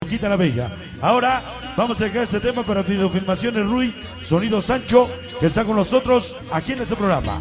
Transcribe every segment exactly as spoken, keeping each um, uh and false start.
Quita la Bella. Ahora vamos a dejar este tema para videofilmaciones Rui, Sonido Sancho, que está con nosotros aquí en este programa.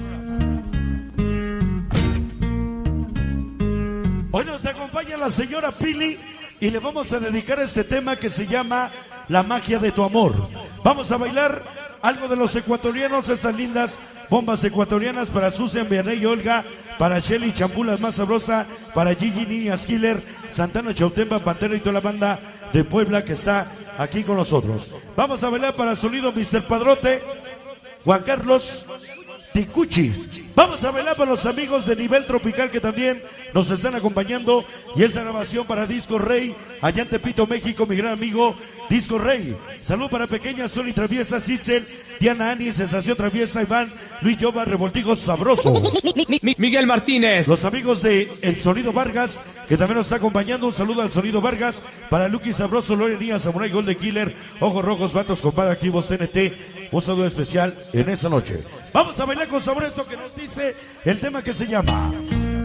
Hoy nos acompaña la señora Pili y le vamos a dedicar este tema que se llama La magia de tu amor. Vamos a bailar algo de los ecuatorianos, estas lindas bombas ecuatorianas para Susan, Vianey y Olga, para Shelly Champulas más sabrosa, para Gigi Niñas Killer, Santana Chautempa, Pantera y toda la banda de Puebla que está aquí con nosotros. Vamos a bailar para Sonido mister Padrote, Juan Carlos Ticuchis. Vamos a bailar para los amigos de Nivel Tropical que también nos están acompañando. Y esa grabación para Disco Rey, allá en Tepito, México, mi gran amigo Disco Rey. Salud para Pequeña Sol y Traviesa, Sitzel, Diana Ani, Sensación Traviesa, Iván, Luis Yoba, Revoltijo Sabroso. Miguel Martínez. Los amigos de El Sonido Vargas, que también nos está acompañando. Un saludo al Sonido Vargas. Para Lucky Sabroso, Lore Díaz, Samurai Golden Killer, Ojos Rojos, Vatos, Compadre Activos, T N T. Un saludo especial en esa noche. Vamos a bailar con sabor esto que nos dice el tema que se llama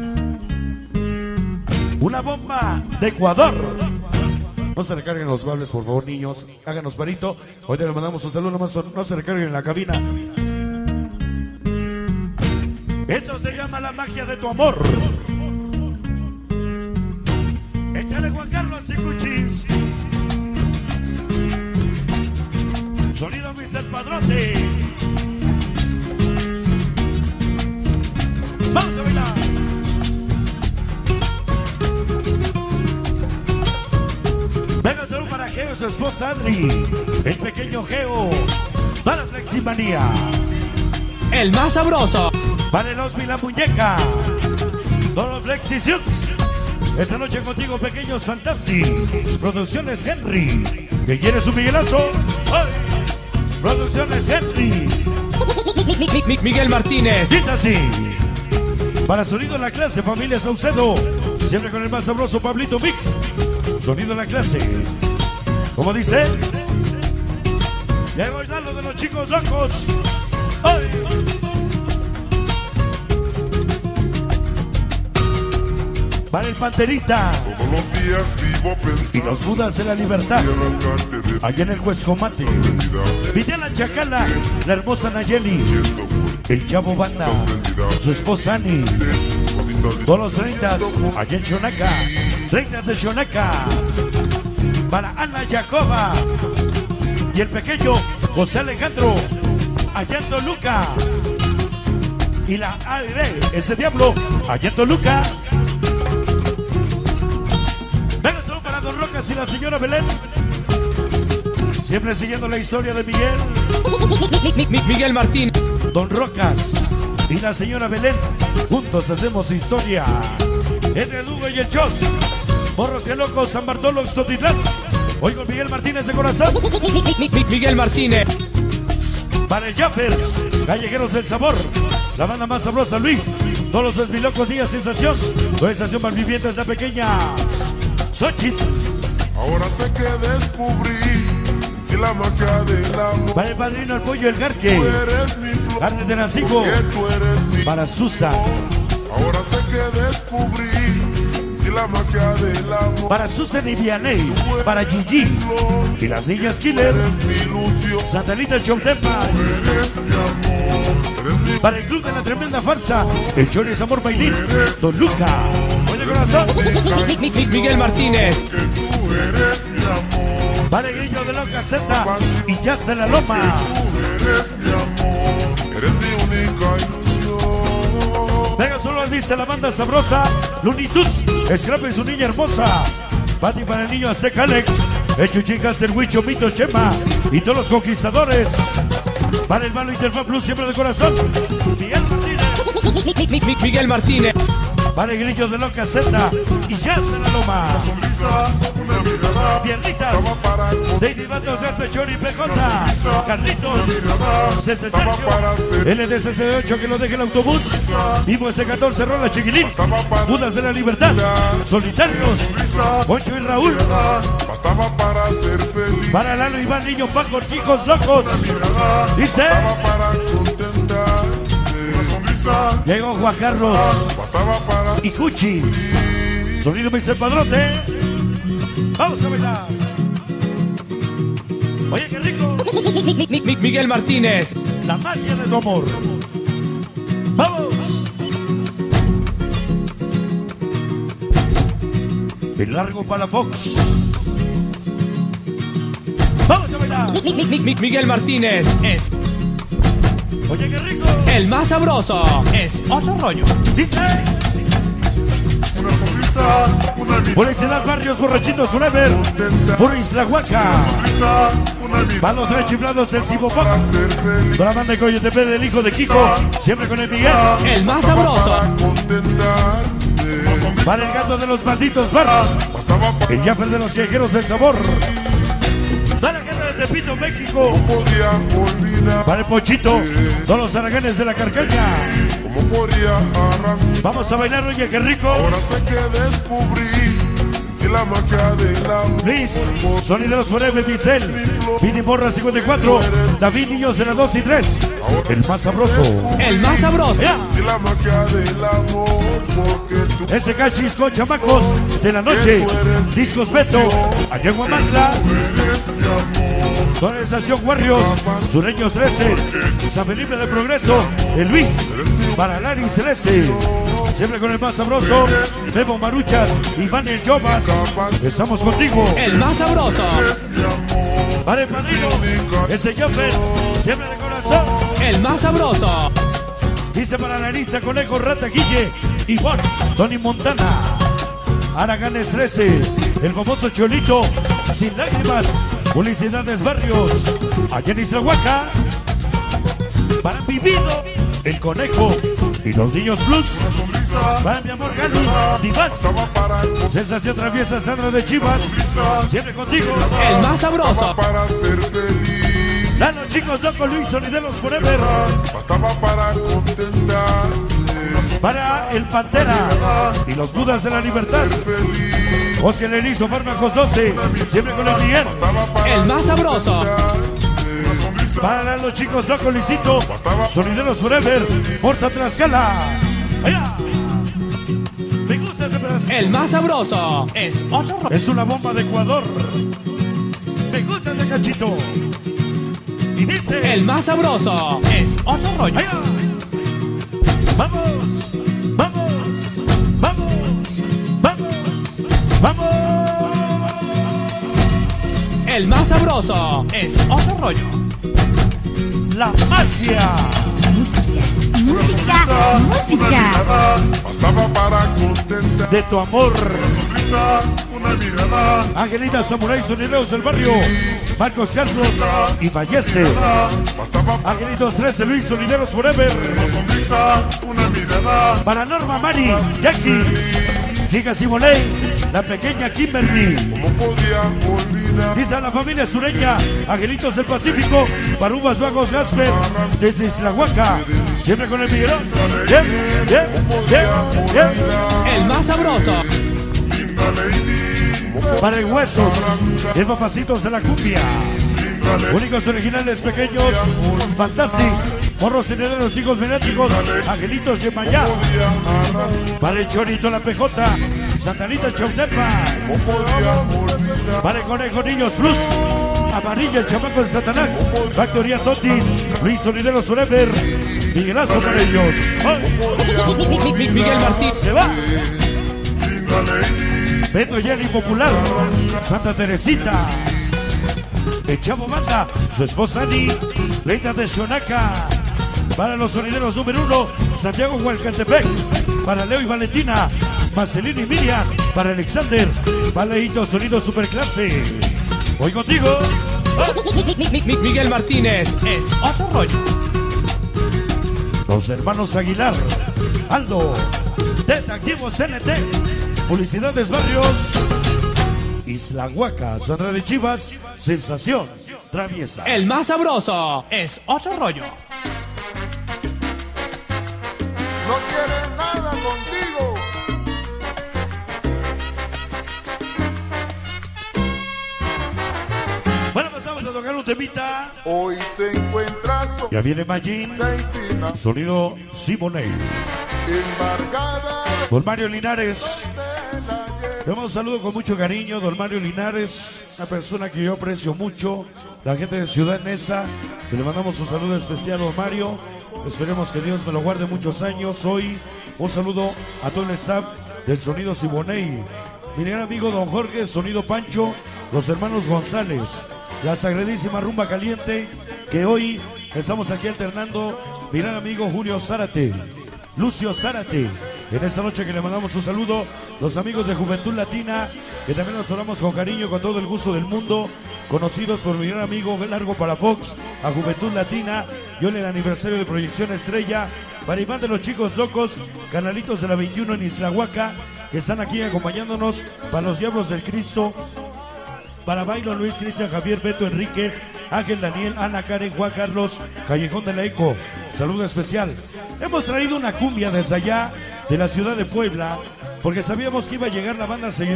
Una bomba de Ecuador. No se recarguen los cables, por favor, niños. Háganos parito. Hoy le mandamos un saludo, nomás no se recarguen en la cabina. Eso se llama la magia de tu amor. Échale Juan Carlos y Cuchis. Sonido mister Padrote. Vamos a bailar. Venga, salud para Geo, su esposa Adri, el pequeño Geo, para Fleximanía, El más sabroso. para el Osmi la muñeca, todos los Flexisiux. Esta noche contigo, pequeños Fantastic, Producciones Henry, que quiere su Miguelazo. ¡Ay! Producciones Henry. Miguel Martínez. Dice así. Para Sonido en la Clase, familia Saucedo. Siempre con el más sabroso Pablito Mix. Sonido en la Clase. ¿Cómo dice? Llegó el darlo de los chicos locos. ¡Ay! Para el Panterita. Todos los días vivo pensando Y los Budas de la Libertad. Allá en el Huescomate. Videla Chacala, la hermosa Nayeli, el Chavo Banda, su esposa Ani, todos los treintas, allá en Xonaca, treintas de Xonaca, para Ana Jacoba, y el pequeño José Alejandro, allá en Toluca, y la A R, ese diablo, allá en Toluca. Venga, solo para Don Rocas y la señora Belén. Siempre siguiendo la historia de Miguel. Miguel Martín. Don Rocas y la señora Belén. Juntos hacemos historia. Entre el Hugo y el Chos. Morros y Locos, San Bartolo, Xotitlán. Hoy con Miguel Martínez de corazón. Miguel Martínez. Para el Jaffer, Callejeros del Sabor. La banda más sabrosa, Luis. Todos los Esbilocos, Día Sensación. La estación Malviviente es la pequeña Xochitl. Ahora sé que descubrí que la magia del amor. Para el Padrino, el Pollo, el Garque. Tú eres mi flor, Carne de Nacico. que tú eres mi Para Susa. Ahora sé que descubrí que la magia del amor. Para Susan y Vianey. Para Gigi y las niñas Killer. Eres mi ilusión, Santanita Chautempa. eres mi amor, eres mi Para el Club de la Tremenda Farsa, el Chori Amor Bailín, Toluca. Oye corazón. Miguel Martínez. que tú eres mi amor. Para el Grillo de Loca Z y ya se la loma. Tú eres mi amor, eres mi única ilusión. Venga, solo has visto la banda sabrosa, Lunitus, Scrap y su niña hermosa. Pati para el niño Azteca Alex, el Chuchín Caster Huicho, Mito Chema y todos los conquistadores. Para el Malo Interfan Plus, siempre de corazón, Miguel Martínez. Miguel Martínez. Para el Grillo de Loca Z y ya se la loma. Sonrisa, una mirada, Piernitas, estaba para David Batos, Pechón y P J, Carlitos, C C Sergio, L D C C ocho que lo deje el autobús, Vivo S catorce, Rola Chiquilín, Budas de la Libertad, Solitarios, Poncho y Raúl, bastaba para ser feliz. para Lalo, Iván, Niño, Paco, Chicos Locos, dice, Bastaba para contentarte. Una sonrisa, llegó Juan Carlos bastaba para y Cuchi, Sonido mister Padrote. Vamos a bailar. Oye, qué rico. Mi- mi- mi- mi- Miguel Martínez. La magia de tu amor. Vamos. El largo para Fox. Vamos a bailar. Mi- mi- mi- mi- Miguel Martínez es Oye, qué rico. el más sabroso. Es otro rollo. Dice. Una sonrisa, una mirada. Publicidad Barrios Borrachitos Forever. Por Isla Huaca. Sonrisa, una mirada. Van los tres chiflados del Cibo Para Fox. ser feliz. Con la banda de Coyotepe del hijo de Kiko. Siempre con el Miguel. El más Bastaba sabroso. para contentarte. Una sonrisa, Para el gato de los malditos bars. bastaba para El Jaffer de los quejeros del sabor. Para la gente de Tepito, México. podía olvidar. Para el Pochito. Todos los araganes de la carcaña. ¿Cómo podría arrancar? Vamos a bailar, oye, qué rico. Ahora sé que descubrí que la magia del amor. Luis, Sonideros Forever, Vicel, Vini Morra cincuenta y cuatro, David Niños de la dos y tres, el más sabroso. El más sabroso. Ya. Y la magia del amor, porque tú Ese cachis con chamacos de la noche, Discos Beto, allá en Guamantla, eres mi amor. Organización Warriors, Sureños trece, San Felipe del Progreso, el Luis, para Laris trece, siempre con el más sabroso, Memo Maruchas, Iván el Yobas, estamos contigo. El más sabroso. Para el padrino, ese Joffer, siempre de corazón. El más sabroso. Dice para Larisa, Conejo, Rata, Guille, Ivonne, Tony Montana, Araganes trece, el famoso Cholito, Sin Lágrimas, Publicidades Barrios, allá en Iztahuaca, para Vivido, el Conejo y los Niños Plus, para mi amor Gali, Diván, Estaba para Sensación Traviesa, Sandra de Chivas, siempre contigo. El más sabroso. para ser feliz. Dale, chicos, loco Luis, Sonideros Forever, Bastaba para contentarte. para el Pantera y los Budas de la Libertad. Oscar Lerizo, Fármacos doce, siempre con el Miguel. El más sabroso. Para los chicos, loco Luisito, Sonideros Forever, Morza Tlaxcala. Allá. Me gusta ese pedazo. El más sabroso. Es otro rollo. Es una bomba de Ecuador. Me gusta ese cachito. Y dice. El más sabroso. Es otro rollo. Allá. Vamos, vamos, vamos, vamos, vamos. El más sabroso. Es otro rollo. La magia Música, música, música. Bastaba para contentar. de tu amor. Sonrisa, una mirada. Angelita Samurai, Sonideros del Barrio, Marcos Carlos y Fallece. Bastaba para Angelitos trece, Luis, Sonideros Forever. sonrisa, una mirada. Para Norma Mari, Jackie, Giga Simonei, la pequeña Kimberly. ¿Cómo podía olvidar? Dice a la familia sureña, Angelitos del Pacífico, para Uvas Bajos Gasper, desde Islahuaca, siempre con el Miguelón. Bien, bien, bien, bien. El más sabroso. Linda lady. Para el Huesos, el Papacitos de la Cumbia. Únicos originales pequeños, Fantastic, Morros Herederos, Hijos Mediáticos, Angelitos Yemayá. Para el Chorito, la P J, Santanita Chautepa. ¿Cómo podía olvidar? Para el Conejo Niños Plus, Amarilla, el Chamaco de Satanás, Factoría Totis, Luis Sonideros Forever, Miguelazo para ellos. ¡Oh! Mi- mi- mi- Miguel Martín. Se va. Linda lady. Beto Yeli Popular, Santa Teresita, el Chavo Mata, su esposa Ani, Leita de Xonaca, para los sonideros número uno, Santiago Hualcatepec, para Leo y Valentina, Marcelino y Miriam, para Alexander, para Leito Sonido Superclase. Voy contigo. Mi- mi- mi- Miguel Martínez. Es otro rollo. Los hermanos Aguilar, Aldo, Detectivos T N T, Publicidades Barrios, Isla Huaca, Zona de Chivas, Sensación Traviesa. El más sabroso. Es otro rollo. No quiere nada contigo. Bueno, pasamos a tocar un temita. Hoy se encuentra Ya viene Magin, sola encina, sonido Simonei. embargada Por Mario Linares, de la Le mando un saludo con mucho cariño, don Mario Linares, una persona que yo aprecio mucho, la gente de Ciudad Neza, que le mandamos un saludo especial a don Mario. Esperemos que Dios me lo guarde muchos años. Hoy un saludo a todo el staff del Sonido Siboney, mi gran amigo don Jorge, Sonido Pancho, los hermanos González, la sagradísima Rumba Caliente, que hoy estamos aquí alternando, mi gran amigo Julio Zárate, Lucio Zárate. En esta noche que le mandamos un saludo, los amigos de Juventud Latina, que también nos hablamos con cariño, con todo el gusto del mundo, conocidos por mi gran amigo Largo Palafox, a Juventud Latina, y hoy en el aniversario de Proyección Estrella, para Iván de los Chicos Locos, Canalitos de la veintiuno en Islahuaca, que están aquí acompañándonos, para los Diablos del Cristo, para Bailo, Luis, Cristian, Javier, Beto, Enrique, Ángel, Daniel, Ana, Karen, Juan Carlos, Callejón de la Eco. Saludo especial. Hemos traído una cumbia desde allá, de la ciudad de Puebla, porque sabíamos que iba a llegar la banda seguidora.